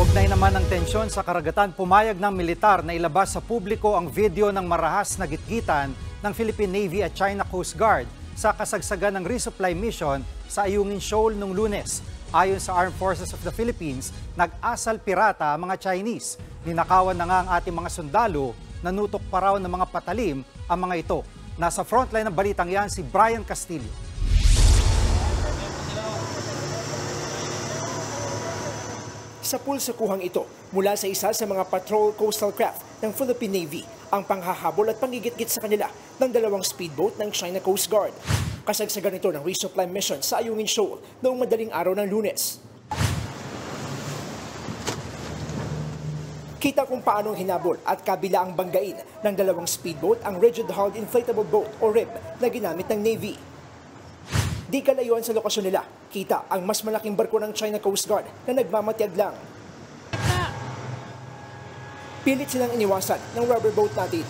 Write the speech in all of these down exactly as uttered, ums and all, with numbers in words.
Kaugnay naman ng tensyon sa karagatan, pumayag ng militar na ilabas sa publiko ang video ng marahas na gitgitan ng Philippine Navy at China Coast Guard sa kasagsagan ng resupply mission sa Ayungin Shoal noong Lunes. Ayon sa Armed Forces of the Philippines, nag-asal pirata ang mga Chinese. Ninakawan na nga ang ating mga sundalo, nanutok pa raw ng mga patalim ang mga ito. Nasa frontline ng balitang yan si Brian Castillo. Sa pulsakuhang ito, mula sa isa sa mga patrol coastal craft ng Philippine Navy, ang panghahabol at panggigit-git sa kanila ng dalawang speedboat ng China Coast Guard. Kasagsagan ito ng resupply mission sa Ayungin Shoal noong madaling araw ng Lunes. Kita kung paanong hinabol at kabila ang banggain ng dalawang speedboat ang rigid-hulled inflatable boat o R I B na ginamit ng Navy. Di kalayuan sa lokasyon nila, kita ang mas malaking barko ng China Coast Guard na nagmamatiag lang. Pilit silang iniwasan ng rubber boat natin.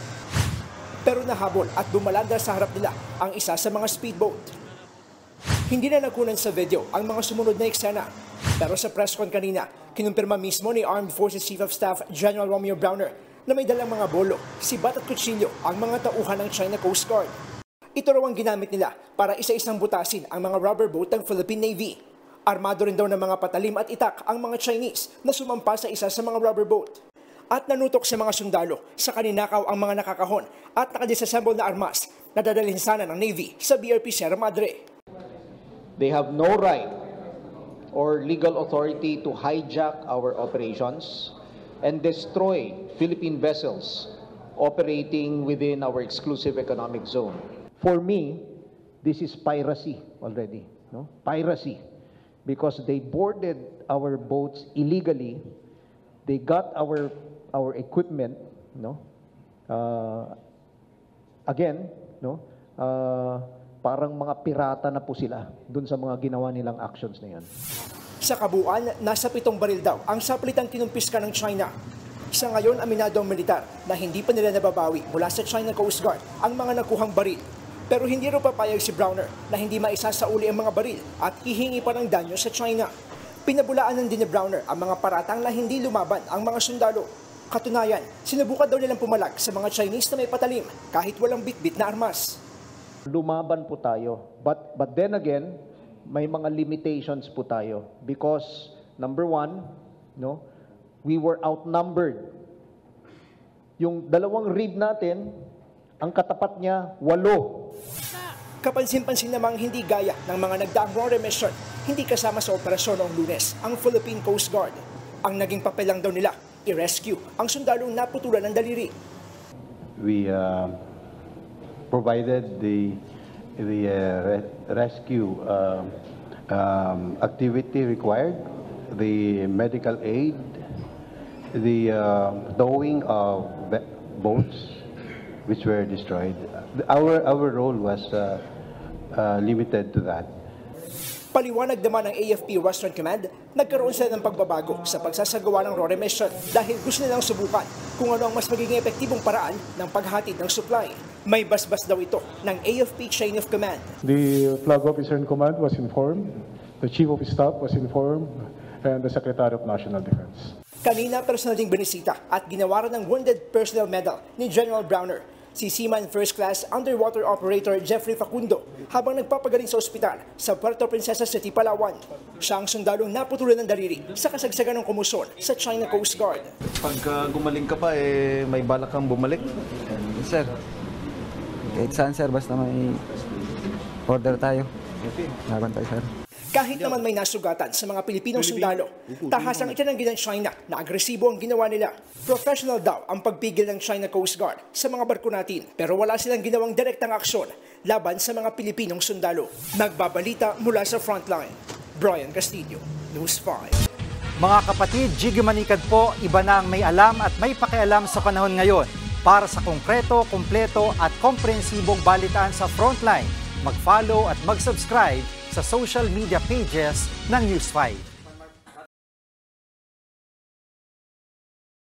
Pero nahabol at bumalanda sa harap nila ang isa sa mga speedboat. Hindi na nakunan sa video ang mga sumunod na eksena. Pero sa press con kanina, kinumpirma mismo ni Armed Forces Chief of Staff General Romeo Browner na may dalang mga bolo, sibat at kutsilyo ang mga tauhan ng China Coast Guard. Ito raw ang ginamit nila para isa-isang butasin ang mga rubber boat ng Philippine Navy. Armado rin daw ng mga patalim at itak ang mga Chinese na sumampa sa isa sa mga rubber boat. At nanutok sa mga sundalo sa kaninakaw ang mga nakakahon at nakadisassemble na armas na dadalhin sana ng Navy sa B R P Sierra Madre. They have no right or legal authority to hijack our operations and destroy Philippine vessels operating within our exclusive economic zone. For me, this is piracy already, no? Piracy, because they boarded our boats illegally. They got our our equipment, no? Uh, again, no? Uh, parang mga pirata na po sila dun sa mga ginawa nilang actions na yan. Sa kabuuan, nasa pitong baril daw ang saplitang kinumpiska ng China. Sa ngayon, aminado ang militar na hindi pa nila nababawi mula sa China Coast Guard ang mga nakuhang baril. Pero hindi rin papayag si Browner na hindi maisasauli ang mga baril at hihingi pa ng danyo sa China. Pinabulaanan din ni Browner ang mga paratang na hindi lumaban ang mga sundalo. Katunayan, sinubukan daw nilang pumalag sa mga Chinese na may patalim kahit walang bitbit na armas. Lumaban po tayo. But, but then again, may mga limitations po tayo. Because, number one, no, we were outnumbered. Yung dalawang R I B natin, ang katapat niya, walo. Kapansin-pansin namang hindi gaya ng mga nagdaang RORE mission, hindi kasama sa operasyon noong Lunes ang Philippine Coast Guard. Ang naging papel lang daw nila, i-rescue ang sundalong naputulan ng daliri. We uh, provided the, the uh, re rescue uh, um, activity required, the medical aid, the uh, towing of boats which were destroyed. Our, our role was uh, uh, limited to that. Paliwanag naman ng A F P Western Command, nagkaroon sila ng pagbabago sa pagsasagawa ng RORE mission dahil gusto nilang subukan kung ano ang mas magiging epektibong paraan ng paghatid ng supply. May basbas daw ito ng A F P Chain of Command. The Flag Officer in Command was informed, the Chief of Staff was informed, and the Secretary of National Defense. Kanina personal ding binisita at ginawaran ng Wounded Personnel Medal ni General Browner si Seaman First Class Underwater Operator Jeffrey Facundo habang nagpapagaling sa ospital sa Puerto Princesa City, Palawan. Siya ang sundalong naputulan ng daliri sa kasagsagan ng kumusyon sa China Coast Guard. Pagka gumaling ka pa, eh, may balak kang bumalik? Sir, kahit saan sir, basta may order tayo. Laban tayo sir. Kahit naman may nasugatan sa mga Pilipinong sundalo, tahasang itinanggi ng China na agresibo ang ginawa nila. Professional daw ang pagpigil ng China Coast Guard sa mga barko natin, pero wala silang ginawang direktang aksyon laban sa mga Pilipinong sundalo. Nagbabalita mula sa frontline, Brian Castillo, News five. Mga kapatid, Jiggy Manikad po, iba na ang may alam at may pakialam sa panahon ngayon. Para sa konkreto, kumpleto at komprehensibong balitaan sa frontline, mag-follow at mag-subscribe sa social media pages ng News five.